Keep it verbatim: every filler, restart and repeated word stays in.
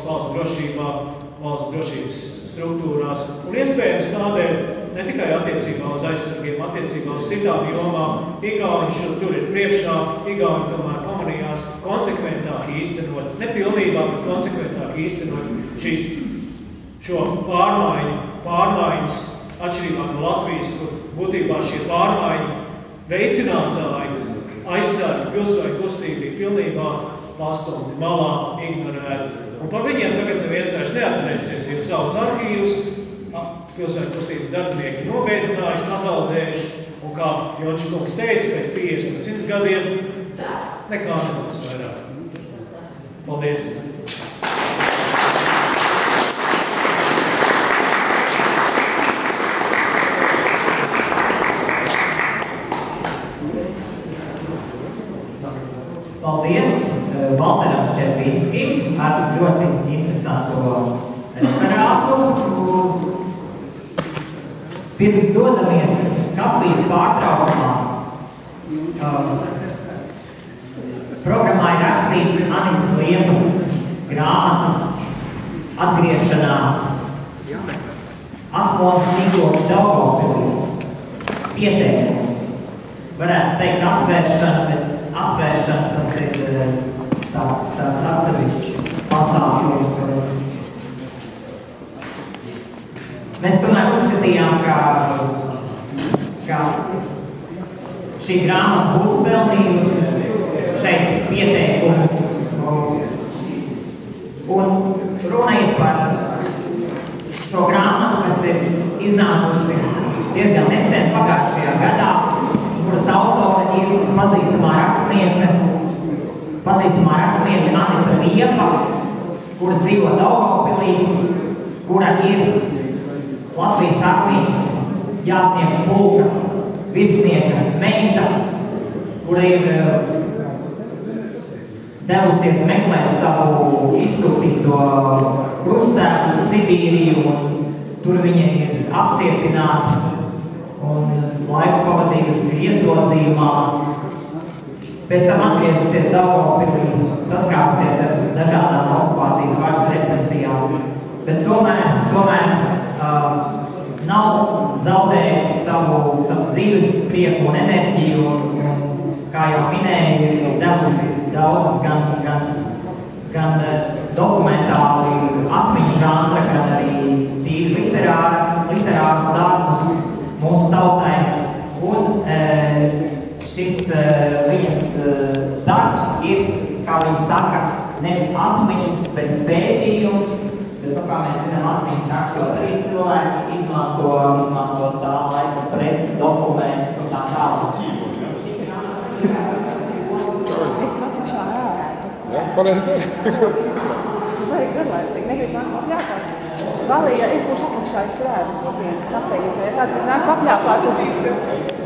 valsts drošībā, valsts drošības struktūrās. Un iespējams tādēļ ne tikai attiecībā uz aizsargiem, attiecībā uz citām jomām, Igauņi tur ir priekšā, Igauņi tomēr pamanījās konsekventāk īstenot, ne pilnībā, bet konsekventāk īstenot šīs, šo pārmaiņu, pārmaiņas atšķirībā no Latvijas, kur būtībā šie pārmaiņu veicinātāji aizsargi pilsoņu kustību bija pilnībā pastumti malā, ignorēti. Un par viņiem tagad neviens vairs neatcerēsies, jo savus arhīvus pilsoņu kustības darbinieki nobeidzinājuši, pazaudējuši. Un kā Jonča kungs teica, pēc piecdesmit simts gadiem nekā nebūs vairāk. Paldies! Paldies Valteram Červīnskim ar ļoti interesantu referātu. Pirms dodamies kafijas pārtraukumā, programmā ir rakstīts Anitas Liepas grāmatas atgriešanās atmodas Daugavpilī pieteikums. Varētu teikt atvēršana, bet atvēršana tas ir tāds, tāds atsevišķs pasākums. Mēs tomēr uzskatījām, ka, ka šī grāmata būtu pelnījusi šeit pieteikumu. Un runa ir par šo grāmatu, kas ir iznākusi diezgan nesen pagājušajā gadā, kuras autori ir pazīstamā rakstniece, pazīstamā rakstniece Anita Liepa, kura dzīvo Daugavpilī, kura ir Latvijas armijas jātnieku pulka virsnieka meita, kura ir devusies meklēt savu izsūtīto krustēvu uz Sibīriju, un tur viņa ir apcietināta un laiku pavadījusi ieslodzījumā. Pēc tam atgriezusies Daugavpilī, saskāpusies ar dažādām okupācijas varas represijām, bet tomēr, tomēr uh, nav zaudējusi savu, savu dzīves prieku un enerģiju, un, un, kā jau minēju, ir devusi daudzas gan, gan, gan dokumentāli atmiņu žanra, gan arī tīri literāri, literārus darbus mūsu tautai. Un e, šis e, viņas e, darbs ir, kā viņi saka, nevis atmiņas, bet pētījums. Bet, kā mēs zinām, atmiņas rakstot arī cilvēki izmanto, izmanto tā laika presi, dokumentus un tā tālāk. Es to pašā ārētu. Jā, pareizi dari. Vajag garlaicīgi, negribu nāk papļāpāt. Valī, ja es būšu apakšā, es turētu pusdienas kafejā. Kāds ir nāk papļāpāt?